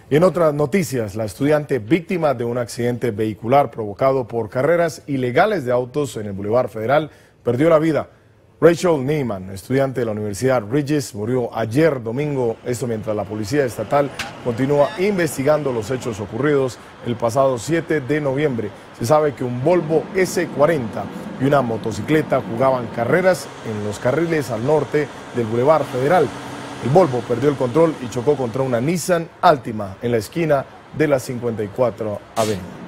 Y en otras noticias, la estudiante víctima de un accidente vehicular provocado por carreras ilegales de autos en el Boulevard Federal perdió la vida. Rachel Neiman, estudiante de la Universidad Regis, murió ayer domingo, esto mientras la Policía Estatal continúa investigando los hechos ocurridos el pasado 7 de noviembre. Se sabe que un Volvo S40 y una motocicleta jugaban carreras en los carriles al norte del Boulevard Federal. El Volvo perdió el control y chocó contra una Nissan Altima en la esquina de la 54 Avenida.